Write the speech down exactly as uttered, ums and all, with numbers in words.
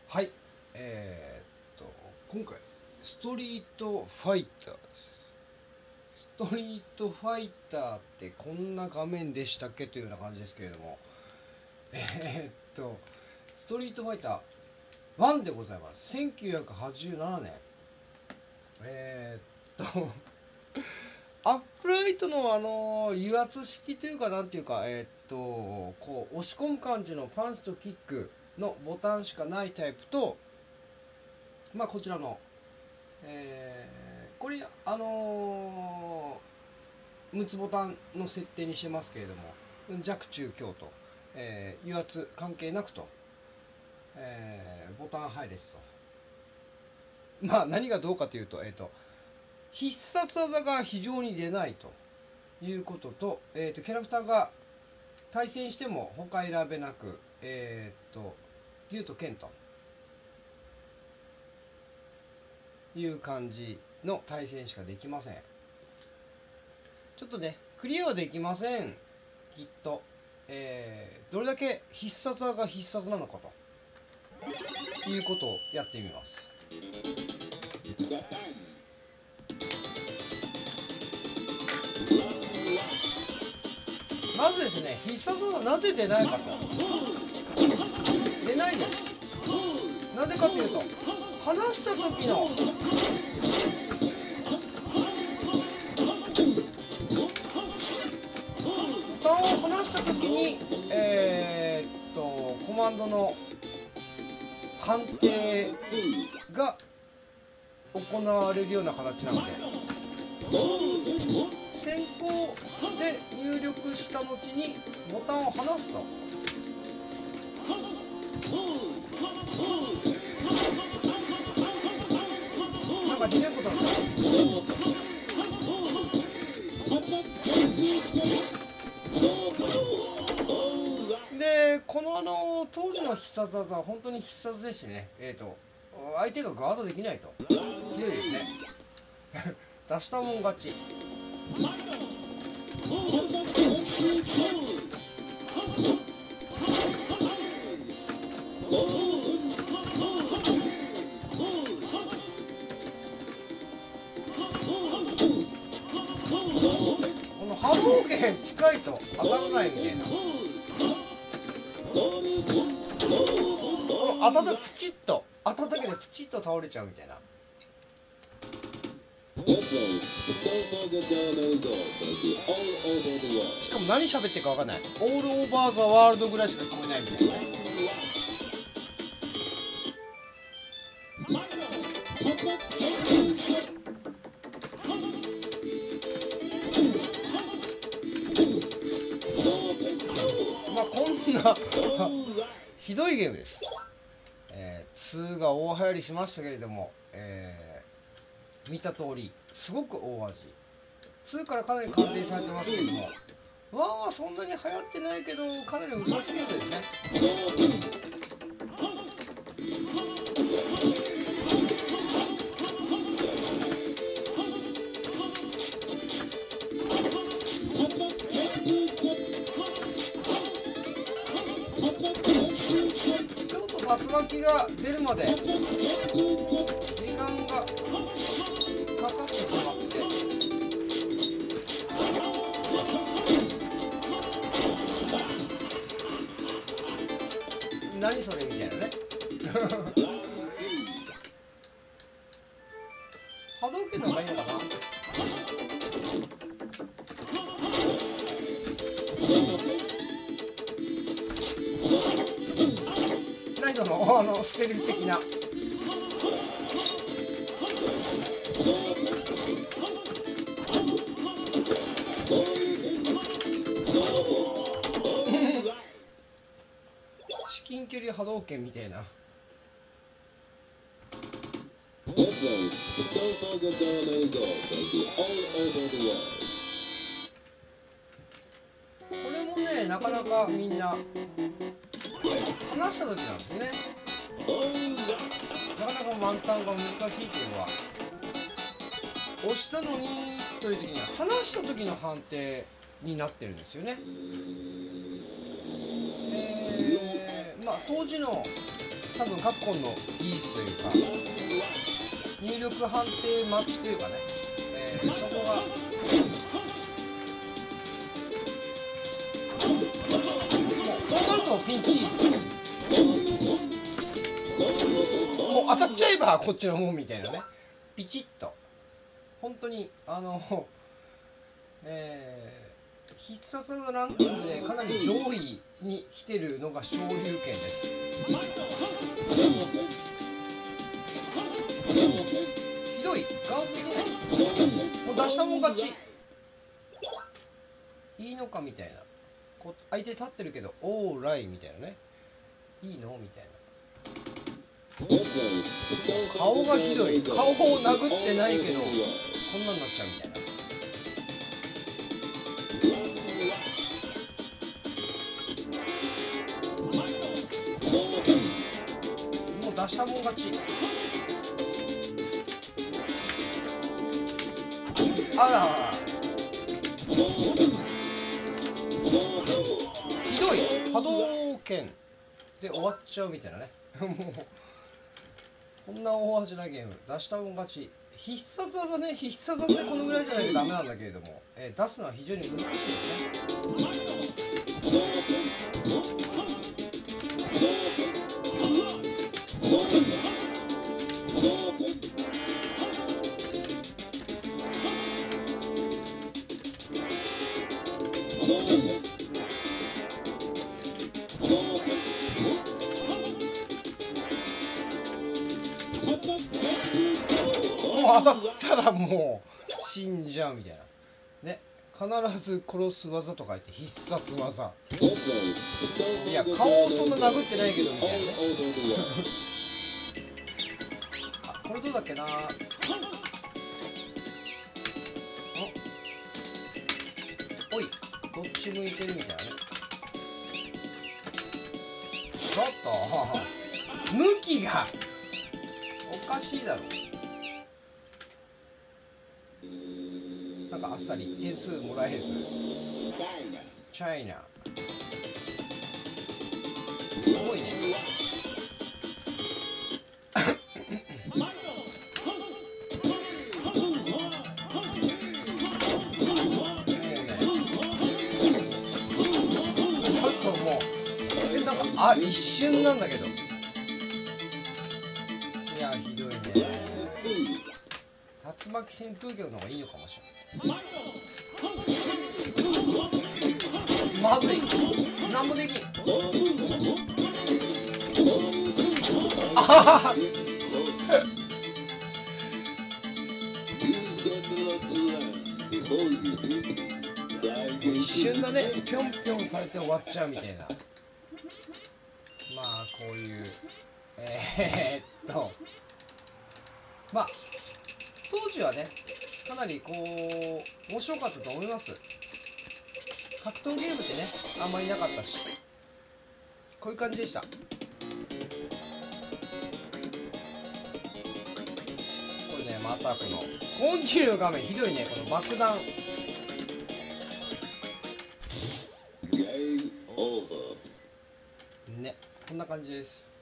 はい、えー、っと今回ストリートファイターです。ストリートファイターってこんな画面でしたっけというような感じですけれども、えー、っとストリートファイターワンでございます。せんきゅうひゃくはちじゅうななねん、えー、っとアップライトのあの油圧式というかなんていうか、えー、っとこう押し込む感じのパンチとキックのボタンしかないタイプと、まあこちらの、えー、これあのー、むつボタンの設定にしてますけれども、弱中強と、えー、油圧関係なくと、えー、ボタン配列と、まあ何がどうかというと、えっ、ー、と必殺技が非常に出ないということと、えー、とキャラクターが対戦しても他選べなく、えっ、ー、と竜と剣という感じの対戦しかできません。ちょっとねクリアはできませんきっと、えー、どれだけ必殺技が必殺なのかということをやってみます。まずですね、必殺技なぜ出ないかと。出ないです。なぜかというと、離した時のボタンを離した時に、えー、っとコマンドの判定が行われるような形なので、先行で入力した後にボタンを離すと、なんかできることなんですで、このあの当時の必殺技は本当に必殺でしてね、えーと相手がガードできないというですね出したもん勝ち。この波動拳近いと当たらないみたいな、この当たったらプチッと当たっただけでプチッと倒れちゃうみたいな。しかも何喋ってるか分かんない。オールオーバーザワールドぐらいしか聞こえないみたいなね。まあこんなひどいゲームです。えー、ツーが大流行りしましたけれども、えー、見た通りすごく大味。ツーからかなり完成されてますけれども、ワンはそんなに流行ってないけどかなり難しいゲームですね。ちょっと竜巻が出るまで時間がかかってしまって、何それみたいなね波動拳の方がいいのかな。何そのあのステルス的な至近距離波動拳みたいな。これもねなかなかみんな離した時なんですね。なかなか満タンが難しいというのは、押したのにという時には離した時の判定になってるんですよね。えー、まあ当時の多分カプコンの技術というか入力判定待ちというかね、えー、そこがもうこうなるとピンチもう当たっちゃえばこっちのもんみたいなね、ピチッと本当にあのえー必殺技ランキングでかなり上位に来てるのが昇竜拳です。ひどい、ガードできない。もう出したもん勝ち。いいのかみたいな。こ相手立ってるけど、オーライみたいなね。いいのみたいな。顔がひどい。顔を殴ってないけど、こんなんなっちゃうみたいな。出したもん勝ち。あらひどい、波動拳で終わっちゃうみたいなねもうこんな大味なゲーム、出したもん勝ち。必殺技ね、必殺技でこのぐらいじゃないとダメなんだけれども、えー、出すのは非常に難しいですね。もう当たったらもう死んじゃうみたいなね。必ず殺す技とか言って必殺技、いや顔をそんな殴ってないけどみたいなねあ、これどうだっけな。おい、どっち向いてるみたいなね。ちょっと向きがおかしいだろ。なんかあっさり点数もらえず。チャイナすごいねちょっともうなんかあ一瞬なんだけど、いやひどいね。竜巻旋風脚の方がいいのかもしれない。まずい、なんもできん。あはは一瞬だね、ぴょんぴょんされて終わっちゃうみたいな。まあこういうえー、っとまあ当時はねかなりこう面白かったと思います。格闘ゲームってねあんまりなかったし、こういう感じでした。これね、またこのコンティニュー画面ひどいね。この爆弾ね、こんな感じです。